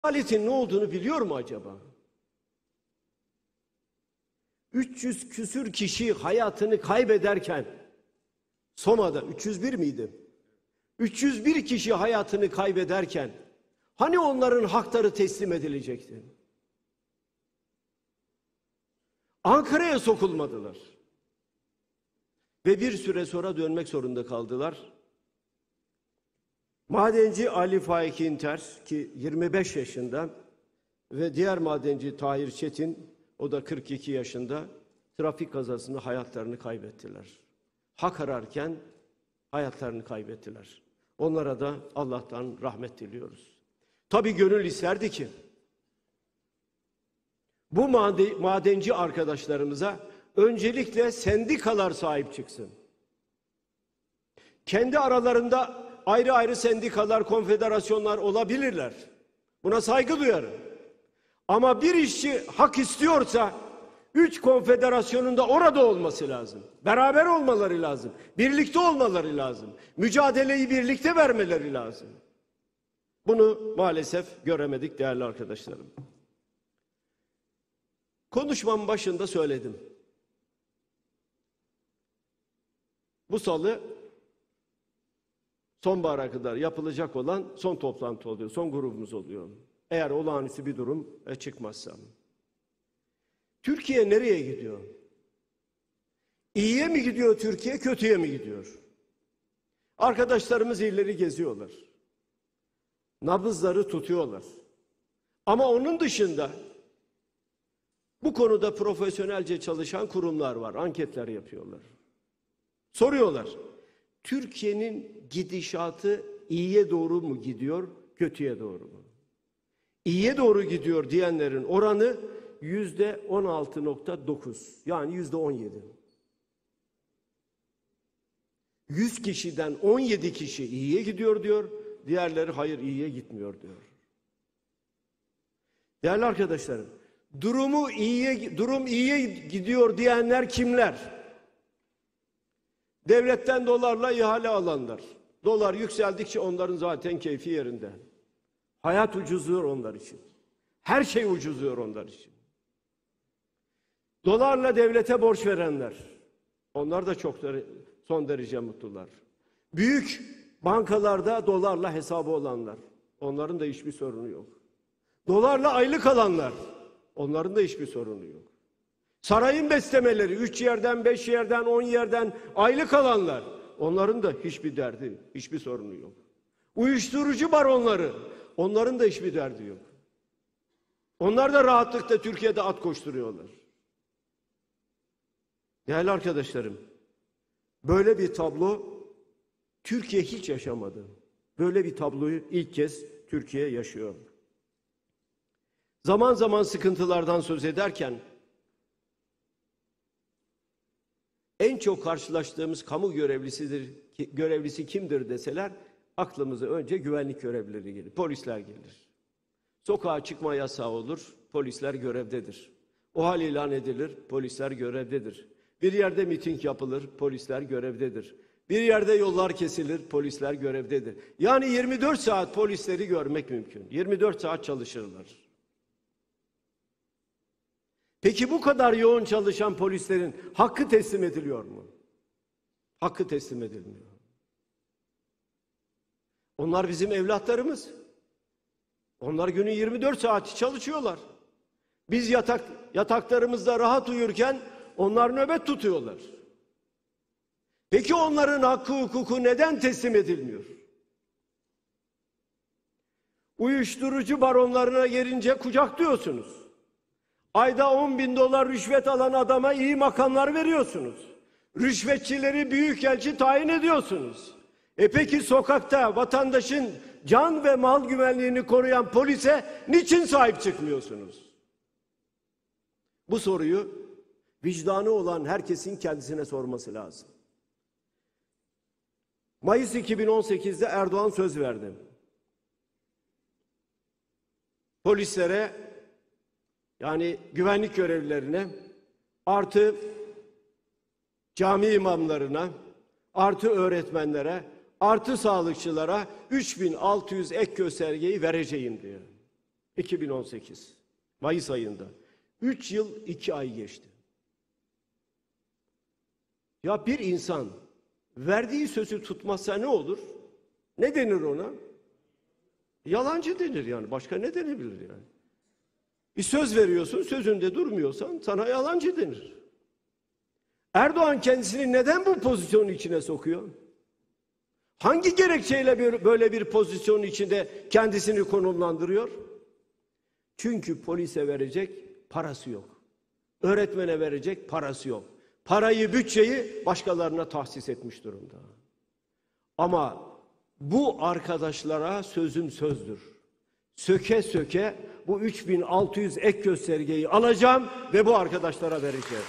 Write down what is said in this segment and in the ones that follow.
Adaletin ne olduğunu biliyor mu acaba? 300 küsür kişi hayatını kaybederken, Soma'da 301 miydi? 301 kişi hayatını kaybederken, hani onların hakları teslim edilecekti? Ankara'ya sokulmadılar. Ve bir süre sonra dönmek zorunda kaldılar. Madenci Ali Faik İnter ki 25 yaşında ve diğer madenci Tahir Çetin, o da 42 yaşında, trafik kazasında hayatlarını kaybettiler. Hak ararken hayatlarını kaybettiler. Onlara da Allah'tan rahmet diliyoruz. Tabii gönül isterdi ki bu madenci arkadaşlarımıza öncelikle sendikalar sahip çıksın. Kendi aralarında ayrı ayrı sendikalar, konfederasyonlar olabilirler. Buna saygı duyarım. Ama bir işçi hak istiyorsa 3 konfederasyonun da orada olması lazım. Beraber olmaları lazım. Birlikte olmaları lazım. Mücadeleyi birlikte vermeleri lazım. Bunu maalesef göremedik değerli arkadaşlarım. Konuşmamın başında söyledim. Bu salı sonbahara kadar yapılacak olan son toplantı oluyor. Son grubumuz oluyor. Eğer olağanüstü bir durum çıkmazsa. Türkiye nereye gidiyor? İyiye mi gidiyor Türkiye, kötüye mi gidiyor? Arkadaşlarımız illeri geziyorlar. Nabızları tutuyorlar. Ama onun dışında bu konuda profesyonelce çalışan kurumlar var. Anketler yapıyorlar. Soruyorlar. Türkiye'nin gidişatı iyiye doğru mu gidiyor, kötüye doğru mu? İyiye doğru gidiyor diyenlerin oranı %16.9, yani %17. 100 kişiden 17 kişi iyiye gidiyor diyor, diğerleri hayır iyiye gitmiyor diyor. Değerli arkadaşlarım, durum iyiye gidiyor diyenler kimler? Devletten dolarla ihale alanlar. Dolar yükseldikçe onların zaten keyfi yerinde. Hayat ucuzluyor onlar için. Her şey ucuzluyor onlar için. Dolarla devlete borç verenler. Onlar da son derece mutlular. Büyük bankalarda dolarla hesabı olanlar. Onların da hiçbir sorunu yok. Dolarla aylık alanlar. Onların da hiçbir sorunu yok. Sarayın beslemeleri 3 yerden, 5 yerden, 10 yerden aylık alanlar. Onların da hiçbir derdi, hiçbir sorunu yok. Uyuşturucu baronları. Onların da hiçbir derdi yok. Onlar da rahatlıkla Türkiye'de at koşturuyorlar. Değerli arkadaşlarım, böyle bir tablo Türkiye hiç yaşamadı. Böyle bir tabloyu ilk kez Türkiye yaşıyor. Zaman zaman sıkıntılardan söz ederken en çok karşılaştığımız kamu görevlisi kimdir deseler aklımıza önce güvenlik görevlileri gelir, polisler gelir. Sokağa çıkma yasağı olur, polisler görevdedir. OHAL ilan edilir, polisler görevdedir. Bir yerde miting yapılır, polisler görevdedir. Bir yerde yollar kesilir, polisler görevdedir. Yani 24 saat polisleri görmek mümkün. 24 saat çalışırlar. Peki bu kadar yoğun çalışan polislerin hakkı teslim ediliyor mu? Hakkı teslim edilmiyor. Onlar bizim evlatlarımız. Onlar günün 24 saati çalışıyorlar. Biz yataklarımızda rahat uyurken onlar nöbet tutuyorlar. Peki onların hakkı hukuku neden teslim edilmiyor? Uyuşturucu baronlarına gelince kucaklıyorsunuz. Ayda 10.000 dolar rüşvet alan adama iyi makamlar veriyorsunuz. Rüşvetçileri büyükelçi tayin ediyorsunuz. Peki sokakta vatandaşın can ve mal güvenliğini koruyan polise niçin sahip çıkmıyorsunuz? Bu soruyu vicdanı olan herkesin kendisine sorması lazım. Mayıs 2018'de Erdoğan söz verdi. Polislere, yani güvenlik görevlilerine, artı cami imamlarına, artı öğretmenlere, artı sağlıkçılara 3.600 ek göstergeyi vereceğim diyor. 2018 Mayıs ayında. 3 yıl 2 ay geçti. Ya bir insan verdiği sözü tutmazsa ne olur? Ne denir ona? Yalancı denir yani. Başka ne denebilir yani? Bir söz veriyorsun, sözünde durmuyorsan sana yalancı denir. Erdoğan kendisini neden bu pozisyonun içine sokuyor? Hangi gerekçeyle böyle bir pozisyonun içinde kendisini konumlandırıyor? Çünkü polise verecek parası yok. Öğretmene verecek parası yok. Parayı, bütçeyi başkalarına tahsis etmiş durumda. Ama bu arkadaşlara sözüm sözdür. Söke söke bu 3600 ek göstergeyi alacağım ve bu arkadaşlara vereceğim.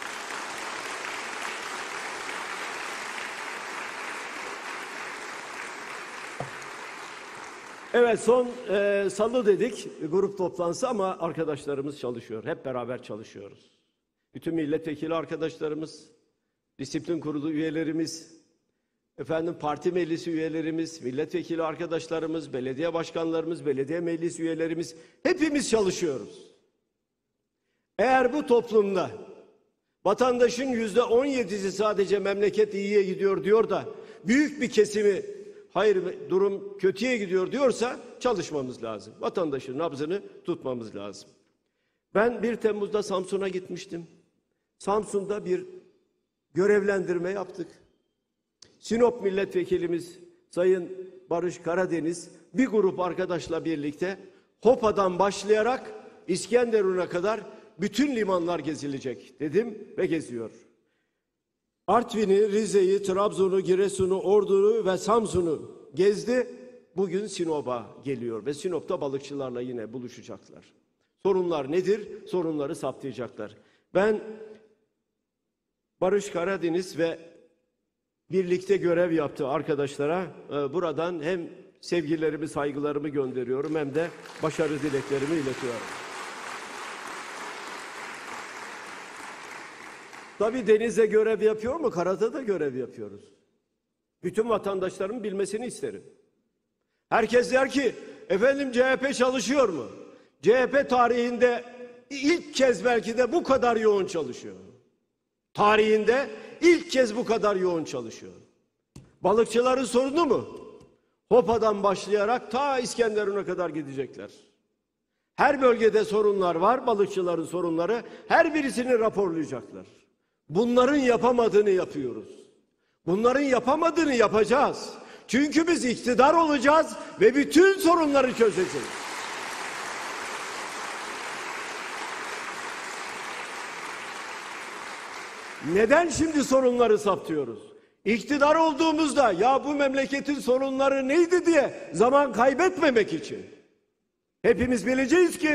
Evet, son salı dedik grup toplantısı ama arkadaşlarımız çalışıyor. Hep beraber çalışıyoruz. Bütün milletvekili arkadaşlarımız, disiplin kurulu üyelerimiz, parti meclisi üyelerimiz, milletvekili arkadaşlarımız, belediye başkanlarımız, belediye meclis üyelerimiz hepimiz çalışıyoruz. Eğer bu toplumda vatandaşın %17'si sadece memleket iyiye gidiyor diyor da büyük bir kesimi hayır durum kötüye gidiyor diyorsa çalışmamız lazım. Vatandaşın nabzını tutmamız lazım. Ben 1 Temmuz'da Samsun'a gitmiştim. Samsun'da bir görevlendirme yaptık. Sinop milletvekilimiz Sayın Barış Karadeniz bir grup arkadaşla birlikte Hopa'dan başlayarak İskenderun'a kadar bütün limanlar gezilecek dedim ve geziyor. Artvin'i, Rize'yi, Trabzon'u, Giresun'u, Ordu'yu ve Samsun'u gezdi. Bugün Sinop'a geliyor ve Sinop'ta balıkçılarla yine buluşacaklar. Sorunlar nedir? Sorunları saptayacaklar. Ben Barış Karadeniz ve birlikte görev yaptığı arkadaşlara buradan hem sevgilerimi, saygılarımı gönderiyorum hem de başarı dileklerimi iletiyorum. Tabii denizde görev yapıyor mu? Karada da görev yapıyoruz. Bütün vatandaşlarımın bilmesini isterim. Herkes der ki, efendim CHP çalışıyor mu? CHP tarihinde ilk kez belki de bu kadar yoğun çalışıyor. Tarihinde ilk kez bu kadar yoğun çalışıyor. Balıkçıların sorunu mu? Hopa'dan başlayarak ta İskenderun'a kadar gidecekler. Her bölgede sorunlar var, balıkçıların sorunları. Her birisini raporlayacaklar. Bunların yapamadığını yapıyoruz. Bunların yapamadığını yapacağız. Çünkü biz iktidar olacağız ve bütün sorunları çözeceğiz. Neden şimdi sorunları saptıyoruz? İktidar olduğumuzda ya bu memleketin sorunları neydi diye zaman kaybetmemek için. Hepimiz bileceğiz ki